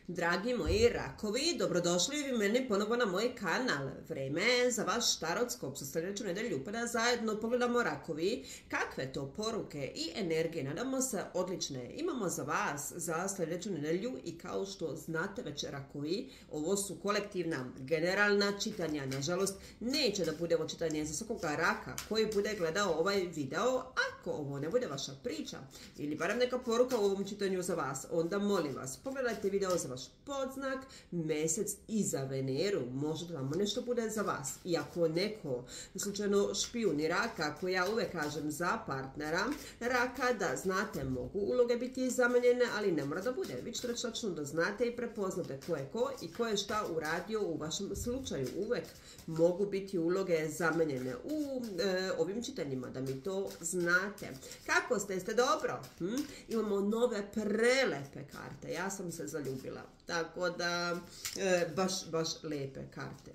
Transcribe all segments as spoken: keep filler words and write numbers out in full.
Dragi moji rakovi, dobrodošli vi meni ponovo na moj kanal. Vreme je za vaš tarotskop. Za sljedeću nedelju pa da zajedno pogledamo rakovi kakve to poruke i energije, nadamo se, odlične imamo za vas za sljedeću nedelju. I kao što znate već, rakovi, ovo su kolektivna generalna čitanja. Nažalost, neće da bude ovo čitanje za svakoga raka koji bude gledao ovaj video. Ako ovo ne bude vaša priča ili barem neka poruka u ovom čitanju za vas, onda molim vas, pogledajte video za vaš podznak, mjesec i za Veneru. Možda tamo nešto bude za vas. I ako neko slučajno špijuni raka, ako ja uvek kažem za partnera raka, da znate, mogu uloge biti zamenjene, ali ne mora da bude. Vi ćete već tačno da znate i prepoznate ko je ko i ko je šta uradio u vašem slučaju. Uvek mogu biti uloge zamenjene u e, ovim čitanjima, da mi to znate. Kako ste? Ste dobro? Hm? Imamo nove prelepe karte. Ja sam se zaljubila. Tako da, e, baš, baš lepe karte.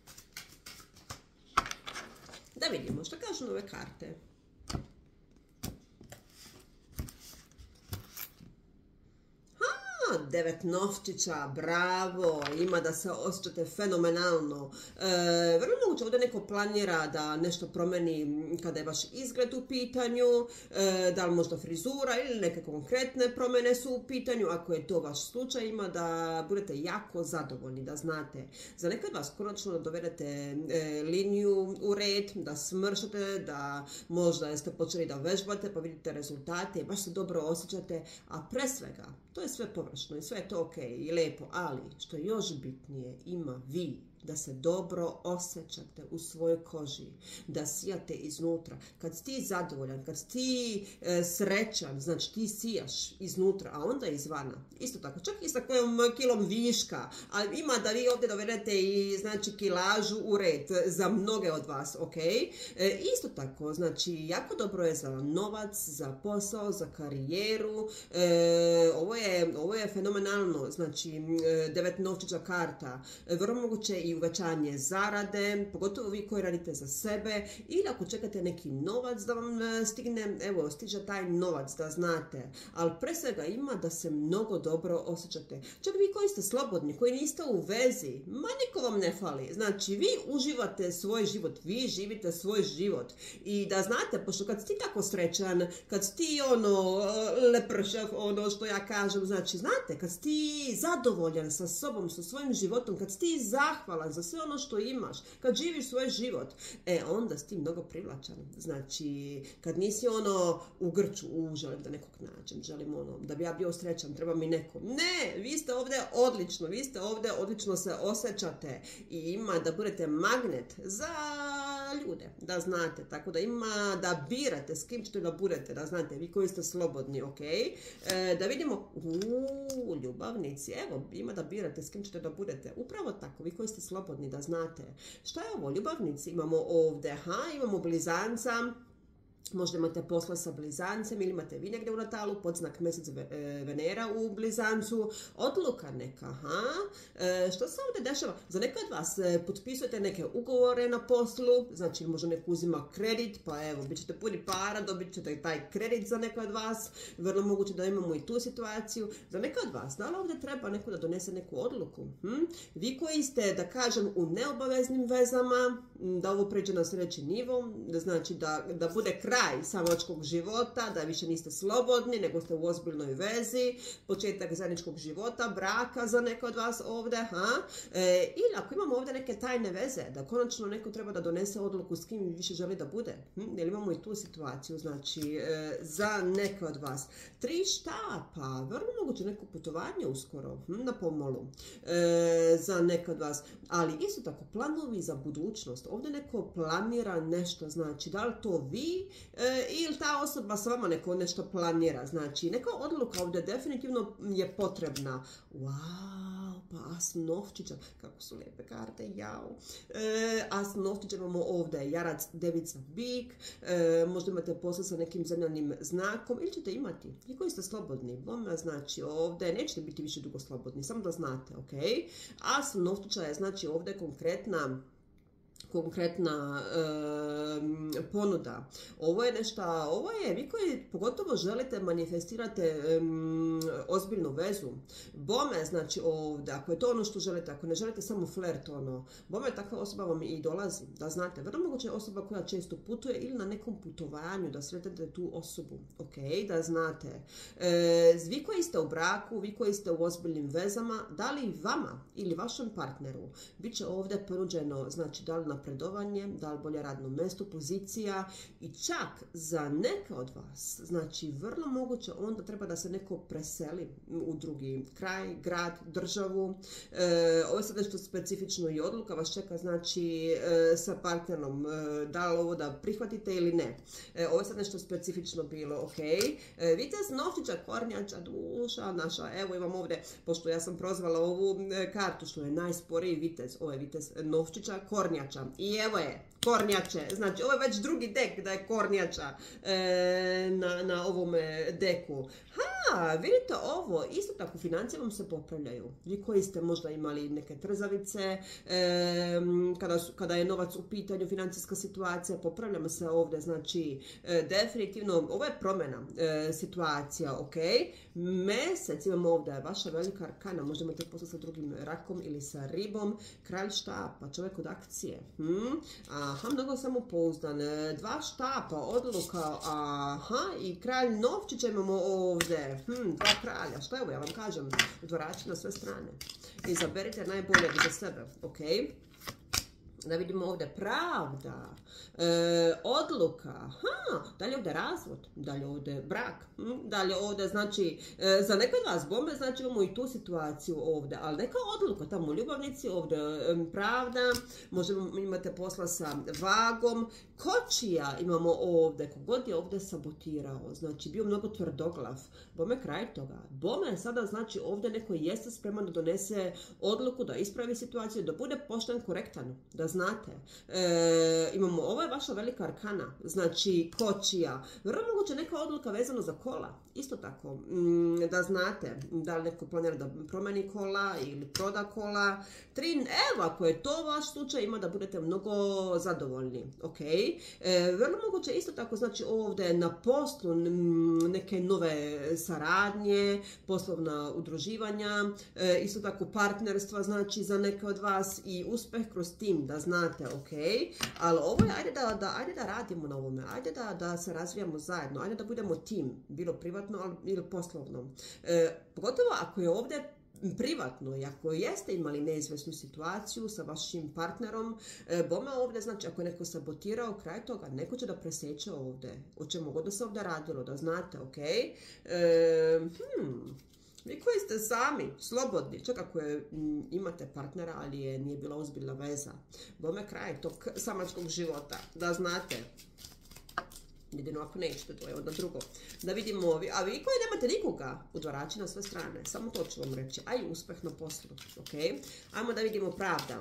Da vidimo što kažu nove karte. Devet novčića, bravo, ima da se osjećate fenomenalno. E, vrlo moguće ovdje neko planira da nešto promeni kada je vaš izgled u pitanju, e, da li možda frizura ili neke konkretne promjene su u pitanju. Ako je to vaš slučaj, ima da budete jako zadovoljni, da znate. Za nekad vas konačno da dovedete e, liniju u red, da smršate, da možda ste počeli da vežbate pa vidite rezultate, baš se dobro osjećate, a pre svega, to je sve površno i sve je to ok i lijepo, ali što je još bitnije, ima vi da se dobro osjećate u svojoj koži, da sijate iznutra. Kad si ti zadovoljan, kad si ti e, srećan, znači ti sijaš iznutra, a onda izvana. Isto tako, čak i sa kojom kilom viška, ali ima da vi ovdje dovedete i znači kilažu u red za mnoge od vas, ok? E, isto tako, znači jako dobro je za novac, za posao, za karijeru. E, ovo, je, ovo je fenomenalno, znači devet novčića karta, vrlo moguće i uvećanje zarade, pogotovo vi koji radite za sebe, ili ako čekate neki novac da vam stigne, evo, stiže taj novac, da znate. Ali pre svega ima da se mnogo dobro osjećate. Čak vi koji ste slobodni, koji niste u vezi, ma niko vam ne fali. Znači, vi uživate svoj život, vi živite svoj život. I da znate, pošto kad si ti tako srećan, kad si ti ono, lepršav, ono što ja kažem, znači, znate, kad si ti zadovoljan sa sobom, sa svojim životom, kad si ti zahvalan za sve ono što imaš, kad živiš svoj život, e, onda si ti mnogo privlačan. Znači, kad nisi ono u grču, u, želim da nekog nađem, želim ono, da bi ja bio srećan, treba mi neko. Ne, vi ste ovdje odlično, vi ste ovdje odlično se osjećate i ima da budete magnet za ljude, da znate, tako da ima da birate s kim ćete da budete, da znate, vi koji ste slobodni, ok? E, da vidimo, uuu, ljubavnici, evo, ima da birate s kim ćete da budete, upravo tako, vi koji ste slobodni, da znate. Šta je ovo, ljubavnici? Imamo ovdje, ha, imamo blizanca. Možda imate posla sa blizancem ili imate vi negdje u natalu podznak mjesec Venera u blizancu, odluka neka, ha? E, što se ovdje dešava? Za neka od vas e, potpisujete neke ugovore na poslu, znači možda neko uzima kredit, pa evo, bit ćete puni para, dobit ćete taj kredit za neka od vas, vrlo moguće da imamo i tu situaciju. Za neka od vas, da li ovdje treba neko da donese neku odluku? Hm? Vi koji ste, da kažem, u neobaveznim vezama, da ovo pređe na sljedeći nivo, da znači da, da bude kraj kraj samačkog života, da više niste slobodni, nego ste u ozbiljnoj vezi, početak zajedničkog života, braka za neko od vas ovdje, ha? E, ili ako imamo ovdje neke tajne veze, da konačno neko treba da donese odluku s kim više želi da bude, hm? Jer imamo i tu situaciju, znači, e, za neke od vas. Tri štapa, vrlo moguće neko putovanje uskoro, hm? Na pomolu, e, za neke od vas, ali isto tako planovi za budućnost, ovdje neko planira nešto, znači, da li to vi, E, ili ta osoba s vama neko nešto planira. Znači, neka odluka ovdje definitivno je potrebna. Wow, pa as novčića, kako su lijepe karte, jao. E, as novčića imamo ovdje jarac, devica, bik, e, možda imate posla sa nekim zemljanim znakom, ili ćete imati, i koji ste slobodni. Bome, znači, ovdje nećete biti više dugo slobodni, samo da znate, ok? As novčića je, znači, ovdje konkretna konkretna e, ponuda. Ovo je nešto, ovo je, vi koji pogotovo želite manifestirate e, ozbiljnu vezu. Bome, znači ovdje, ako je to ono što želite, ako ne želite samo flert, ono, bome takva osoba vam i dolazi, da znate. Vrlo moguće je osoba koja često putuje ili na nekom putovanju, da sretete tu osobu, ok, da znate. E, vi koji ste u braku, vi koji ste u ozbiljnim vezama, da li vama ili vašem partneru bit će ovdje ponuđeno, znači da li napredovanje, da li bolje radno mjesto, pozicija i čak za neke od vas, znači vrlo moguće onda treba da se neko preseli u drugi kraj, grad, državu. E, ovo je sad nešto specifično i odluka vas čeka, znači e, sa partnerom, e, da li ovo da prihvatite ili ne. E, ovo je sad nešto specifično bilo, ok. E, vitez novčića, kornjača, duša naša, evo imam ovdje, pošto ja sam prozvala ovu e, kartu što je najsporiji vitez, ovo je vitez novčića, kornjača. I evo je, kornjače, znači ovo je već drugi dek da je kornjača e, na, na ovome deku. Ha, vidite ovo, isto tako financije vam se popravljaju. Vi koji ste možda imali neke trzavice, e, kada, su, kada je novac u pitanju, financijska situacija, popravljamo se ovdje, znači e, definitivno, ovo je promjena e, situacija, ok. Mesec imamo ovdje, vaša velika arkana, možda imate posao sa drugim rakom ili sa ribom, kralj štapa, čovjek od akcije. Hm? Aha, mnogo samopouzdan, dva štapa, odluka, aha, i kralj novčića imamo ovdje. Hmm, dva kralja, što evo ja vam kažem, dvorači na sve strane. Izaberite najbolje za sebe, ok? Da vidimo ovdje pravda, e, odluka, ha, dalje ovdje razvod, dalje ovdje brak, hm, dalje ovdje znači, e, za neke od vas bombe, znači imamo i tu situaciju ovdje, ali neka odluka, tamo ljubavnici, ovdje e, pravda, možemo imate posla sa vagom, kočija imamo ovdje, kogod je ovdje sabotirao, znači bio mnogo tvrdoglav, bome kraj toga, bome je sada znači ovdje neko jeste spreman da donese odluku, da ispravi situaciju, da bude pošten, korektan, da znate. E, imamo, ovo je vaša velika arkana, znači kočija. Vrlo moguće neka odluka vezana za kola, isto tako, mm, da znate, da li neko planira da promeni kola ili proda kola. Tri, evo, ako je to vaš slučaj, ima da budete mnogo zadovoljni, ok. E, vrlo moguće isto tako, znači ovdje na poslu m, neke nove saradnje, poslovna udruživanja, e, isto tako partnerstva, znači za neke od vas i uspeh kroz tim, da znate, ok, ali ovo je, ajde da, da, ajde da radimo na ovome, ajde da, da se razvijamo zajedno, ajde da budemo tim, bilo privatno ili poslovno. E, pogotovo ako je ovdje privatno i ako jeste imali neizvesnu situaciju sa vašim partnerom, e, bome ovdje, znači ako je neko sabotirao kraj toga, neko će da preseče ovdje, o čemu god da se ovdje radilo, da znate, ok. E, hmm. Vi koji ste sami, slobodni, čak ako je, m, imate partnera, ali je, nije bila ozbiljna veza, bome kraj tog samačkog života, da znate. Jedino ako nećete, to je onda drugo. Da vidimo ovi, a vi koji nemate nikoga, udvarači na sve strane, samo to ću vam reći, a i uspeh na poslu, ok? Ajmo da vidimo pravda.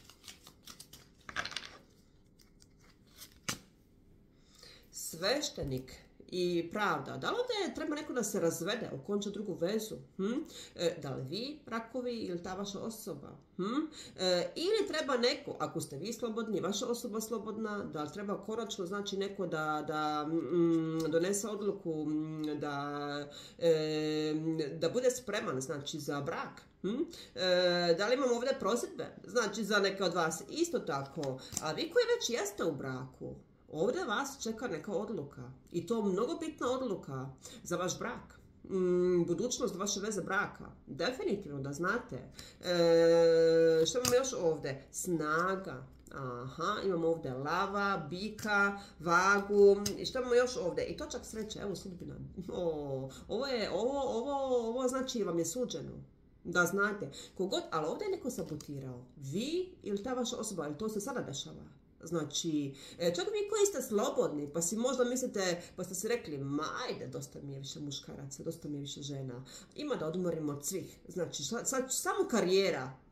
Sveštenik i pravda. Da li ovdje treba neko da se razvede, okonča drugu vezu? Hm? E, da li vi, rakovi, ili ta vaša osoba? Hm? E, ili treba neko, ako ste vi slobodni, vaša osoba slobodna, da li treba konačno, znači neko da, da mm, donese odluku, mm, da, e, da bude spreman, znači za brak? Hmm? E, da li imamo ovdje prosjedbe? Znači za neke od vas isto tako. A vi koji već jeste u braku, ovdje vas čeka neka odluka. I to mnogo bitna odluka za vaš brak. Mm, budućnost vaše veze braka. Definitivno da znate. E, što imamo još ovdje? Snaga. Aha, imamo ovdje lava, bika, vagu. I što imamo još ovdje? I točak sreće. Evo sudbina. O, ovo, je, ovo, ovo, ovo znači vam je suđeno. Da znate. Kogod, ali ovdje je neko sabotirao. Vi ili ta vaša osoba, ili to se sada dešava. Znači, čak vi koji ste slobodni, pa si možda mislite, pa ste si rekli, ma ajde, dosta mi je više muškaraca, dosta mi je više žena, ima da odmorim od svih. Znači, sad samo karijera,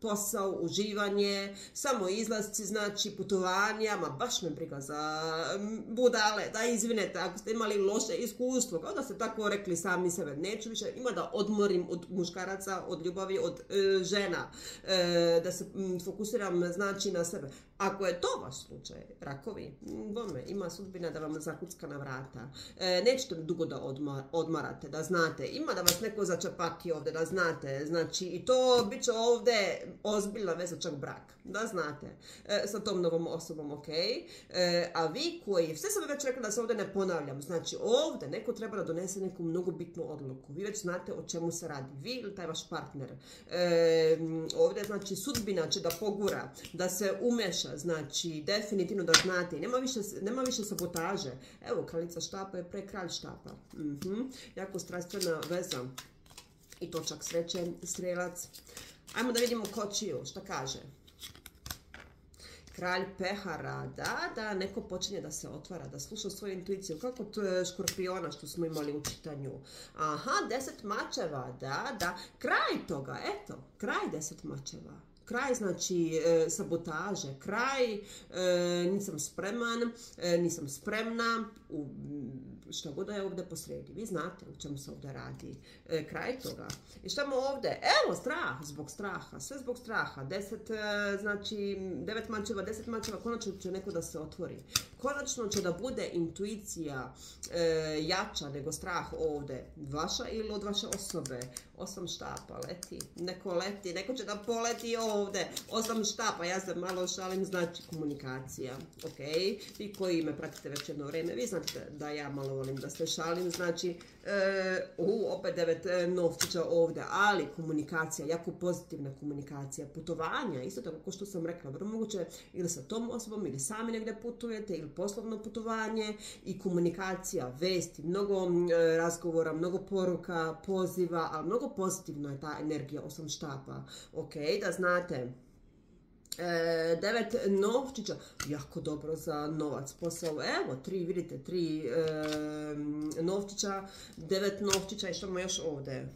posao, uživanje, samo izlasci, znači putovanja, ma baš me briga za budale, da izvinete ako ste imali loše iskustvo, kao da ste tako rekli sami sebe, neću više, ima da odmorim od muškaraca, od ljubavi, od e, žena, e, da se m, fokusiram znači na sebe. Ako je to vaš slučaj, rakovi, bome, ima sudbina da vam zakucka na vrata. E, nećete dugo da odmar, odmarate, da znate. Ima da vas neko začapati ovdje, da znate. Znači, i to bit će ovdje ozbiljna veza, čak brak. Da znate. E, sa tom novom osobom, ok. E, a vi koji, sve sam već rekla da se ovdje ne ponavljam. Znači, ovdje neko treba da donese neku mnogo bitnu odluku. Vi već znate o čemu se radi. Vi ili taj vaš partner. E, ovdje, znači, sudbina će da pogura, da se umeša. Znači, definitivno da znate, nema više, nema više sabotaže. Evo, kraljica štapa je pre kralj štapa. Mm-hmm. Jako strastvena veza. I točak sreće, strelac. Ajmo da vidimo kočiju, šta kaže. Kralj pehara, da, da, neko počinje da se otvara, da sluša svoju intuiciju, kako to je škorpiona što smo imali u čitanju. Aha, deset mačeva, da, da, kraj toga, eto, kraj deset mačeva. Kraj znači e, sabotaže, kraj e, nisam spreman, e, nisam spremna, u, šta god je ovdje posredi. Vi znate o čemu se ovdje radi. E, kraj toga. I šta mu ovdje? Evo, strah, zbog straha, sve zbog straha. Deset, e, znači, devet mačeva, deset mačeva, konačno će neko da se otvori. Konačno će da bude intuicija e, jača nego strah ovdje. Vaša ili od vaše osobe. Osam štapa, leti. Neko leti, neko će da poleti ovdje. Osam štapa, ja se malo šalim, znači komunikacija. Ok, vi koji me pratite već jedno vrijeme, vi znate da ja malo volim da se šalim, znači, e, uh, opet devet e, novčića ovdje, ali komunikacija, jako pozitivna komunikacija, putovanja, isto tako kao što sam rekla, vrlo moguće ili sa tom osobom, ili sami negdje putujete, ili poslovno putovanje i komunikacija, vesti, mnogo e, razgovora, mnogo poruka, poziva, ali mnogo pozitivno je ta energija osam štapa. Ok, da znate. E, devet novčića, jako dobro za novac, posao, evo, tri, vidite, tri e, novčića, devet novčića i što ima još ovdje?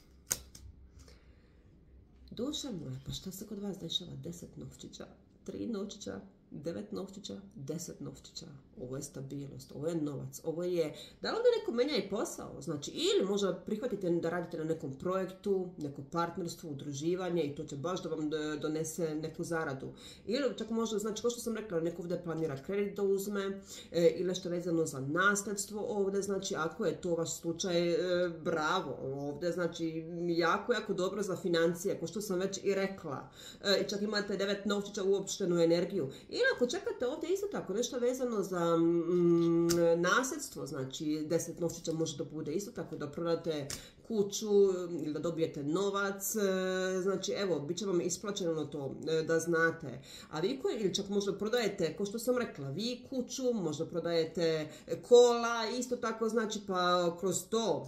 Duša moja, pa šta se kod vas dešava? Deset novčića, tri novčića, devet novčića, deset novčića. Ovo je stabilnost, ovo je novac, ovo je... Da li ovdje neko menja i posao? Znači, ili možda prihvatite da radite na nekom projektu, neko partnerstvo, udruživanje i to će baš da vam donese neku zaradu. Ili čak možda, znači, kao što sam rekla, neko ovdje planira kredit da uzme, e, ili nešto vezano za nasljedstvo ovdje, znači, ako je to vaš slučaj, e, bravo, ovdje, znači, jako, jako dobro za financije, kao što sam već i rekla. E, I čak imate devet novčića uopštenu energiju. Ili ako čekate ovdje isto tako nešto vezano za mm, nasljedstvo, znači deset novčića može da bude isto tako da prodate kuću ili da dobijete novac, znači evo, bit će vam isplaćeno to da znate. A vi koji, ili čak možda prodajete, kao što sam rekla, vi kuću, možda prodajete kola, isto tako znači pa kroz to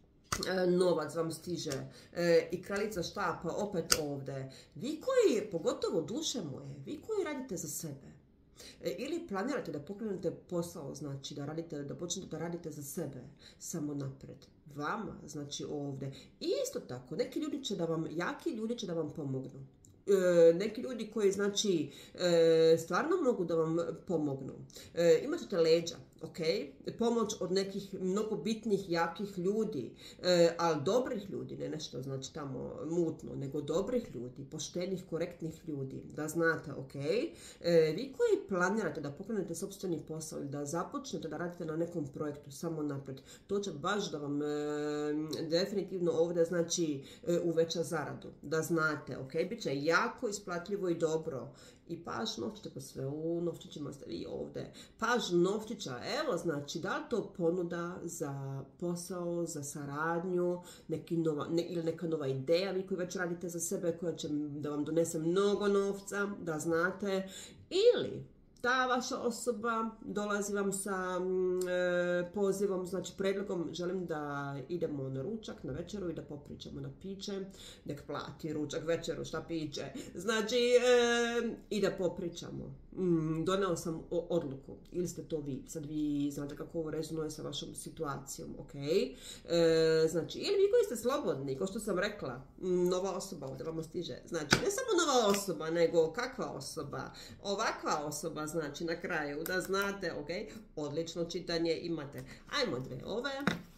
novac vam stiže. E, i kraljica štapa opet ovdje. Vi koji, pogotovo duše moje, vi koji radite za sebe, e, ili planirate da pokrenete posao, znači da radite, da počnete da radite za sebe, samo napred. Vama, znači ovdje. I isto tako, neki ljudi će da vam, jaki ljudi će da vam pomognu. E, neki ljudi koji, znači, e, stvarno mogu da vam pomognu. E, imat ćete leđa, ok? Pomoć od nekih mnogo bitnih, jakih ljudi, e, ali dobrih ljudi, ne nešto, znači, tamo mutno, nego dobrih ljudi, poštenih, korektnih ljudi, da znate, ok? E, vi koji planirate da pokrenete sopstveni posao ili da započnete da radite na nekom projektu, samo napred, to će baš da vam e, definitivno ovdje, znači, e, uveća zaradu, da znate, ok? Biće jako isplatljivo i dobro. I paž novčića, pa sve u novčićima ste vi ovdje. Paž novčića, evo znači, da li to ponuda za posao, za saradnju, neki nova, ne, ili neka nova ideja, vi koji već radite za sebe, koja će da vam donese mnogo novca, da znate, ili ta vaša osoba dolazi vam sa e, pozivom, znači predlogom, želim da idemo na ručak, na večeru i da popričamo na piće, nek plati ručak, večeru, šta piće, znači e, i da popričamo. Mm, doneo sam odluku, ili ste to vi, sad vi znate kako ovo rezonuje sa vašom situacijom, ok? E, znači, ili vi koji ste slobodni, kao što sam rekla, nova osoba ovdje vam stiže, znači ne samo nova osoba, nego kakva osoba, ovakva osoba, znači na kraju, da znate, ok, odlično čitanje imate. Ajmo dve ove.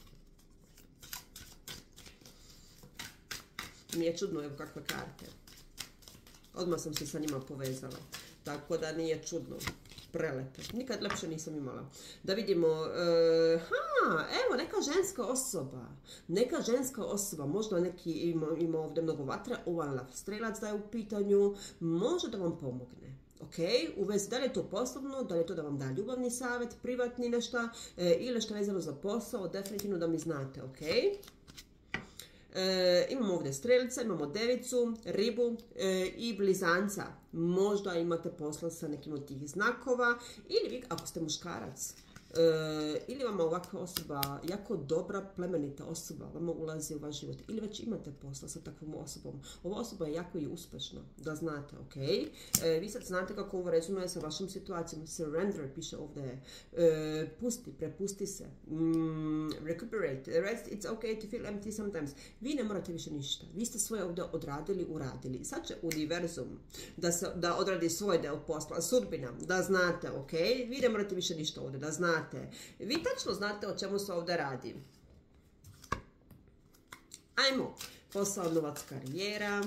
Mi je čudno, evo kakve karte. Odmah sam se sa njima povezala. Tako da nije čudno. Prelepe. Nikad lepše nisam imala. Da vidimo. Uh, ha, evo, neka ženska osoba. Neka ženska osoba. Možda neki ima, ima ovdje mnogo vatre. Ovaj lav strelac da je u pitanju. Može da vam pomogne. Ok, u vezi da li je to poslovno, da li je to da vam da ljubavni savjet, privatni nešto, e, ili što je vezano za posao, definitivno da mi znate, ok. E, imamo ovdje strelica, imamo devicu, ribu e, i blizanca. Možda imate posla sa nekim od tih znakova, ili vi, ako ste muškarac, e, ili vama ovakva osoba, jako dobra, plemenita osoba, vama ulazi u vaš život, ili već imate posla sa takvom osobom. Ova osoba je jako i uspešna, da znate, ok? E, vi sad znate kako ovo rezonuje sa vašom situacijom. Surrender, piše ovdje, e, pusti, prepusti se, mm, recuperate, rest, it's okay to feel empty sometimes. Vi ne morate više ništa, vi ste svoje ovdje odradili, uradili. Sad će univerzum da, se, da odradi svoj deo posla, sudbina, da znate, ok? Vi ne morate više ništa ovdje, da znate. Vi tačno znate o čemu se ovdje radi. Ajmo, posao, novac, karijera.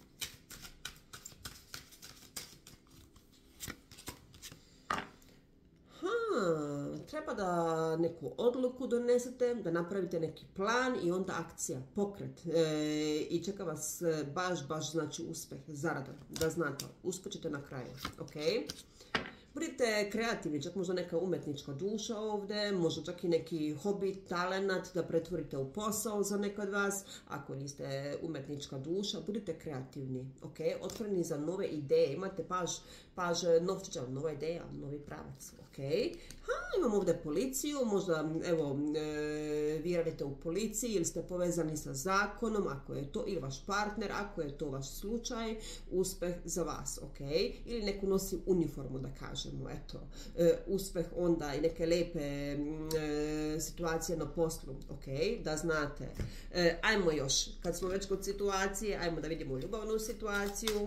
Ha, treba da neku odluku donesete, da napravite neki plan i onda akcija, pokret. E, I čeka vas baš, baš znači uspjeh, zarada, da znate, uspjećete na kraju, ok? Budite kreativni, čak možda neka umetnička duša ovdje, možda čak i neki hobi, talenat da pretvorite u posao za neka od vas. Ako niste umetnička duša, budite kreativni, ok? Otvoreni za nove ideje, imate paž, paž novčića, nova ideja, novi pravac, ok? Ha, imamo ovdje policiju, možda, evo, e, vi radite u policiji ili ste povezani sa zakonom, ako je to, ili vaš partner, ako je to vaš slučaj, uspjeh za vas, ok? Ili neku nosi uniformu, da kažemo, eto, e, uspjeh onda i neke lepe e, situacije na poslu, ok? Da znate. E, ajmo još, kad smo već kod situacije, ajmo da vidimo ljubavnu situaciju.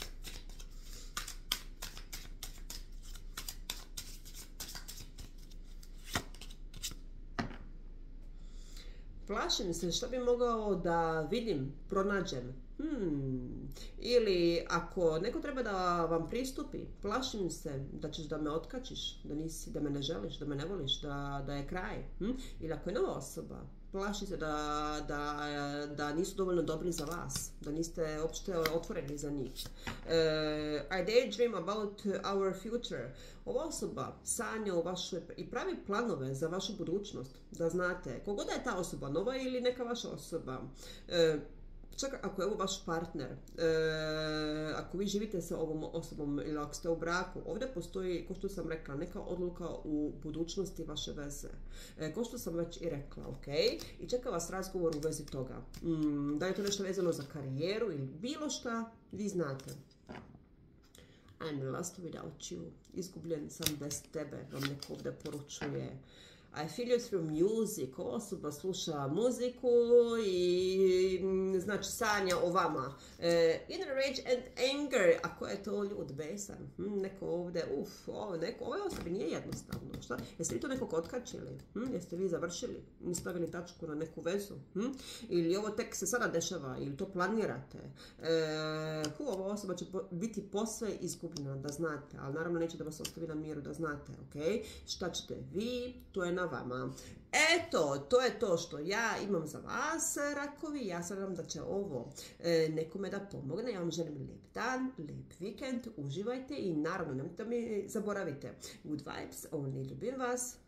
Plašim se što bi mogao da vidim, pronađem. Hmm. Ili ako neko treba da vam pristupi, plašim se da ćeš da me otkačiš, da, nisi, da me ne želiš, da me ne voliš, da, da je kraj. Hmm? Ili ako je nova osoba, plaši se da, da, da nisu dovoljno dobri za vas, da niste uopšte otvoreni za njih. Uh, I daydream about our future. Ova osoba sanja u vašoj i pravi planove za vašu budućnost, da znate, kogoda je ta osoba, nova ili neka vaša osoba. Uh, Čak ako je ovo vaš partner, e, ako vi živite sa ovom osobom ili ako ste u braku, ovdje postoji, kao što sam rekla, neka odluka u budućnosti vaše veze. E, kao što sam već i rekla, ok? I čeka vas razgovor u vezi toga. Mm, da je to nešto vezano za karijeru ili bilo šta, vi znate. I'm lost without you. Izgubljen sam bez tebe, vam neko ovdje poručuje. I feel you through music. Osoba sluša muziku i znači sanja o vama. E, inner rage and anger. Ako je to ljud, besan. Hm, neko ovdje, uf, ovo, neko, ovoj osobi nije jednostavno. Šta? Jeste li to nekog otkačili? Hm, jeste vi završili? Stavili tačku na neku vezu? Hm? Ili ovo tek se sada dešava? Ili to planirate? E, hu, ova osoba će po, biti posve izgubljena, da znate. Ali naravno neće da vas ostavi na miru, da znate. Okay? Šta ćete vi? To je na vama. Eto, to je to što ja imam za vas, rakovi. Ja se nadam da će ovo e, nekome da pomogne. Ja vam želim lijep dan, lijep vikend, uživajte i naravno nemojte mi zaboravite. Good vibes, only ljubim vas.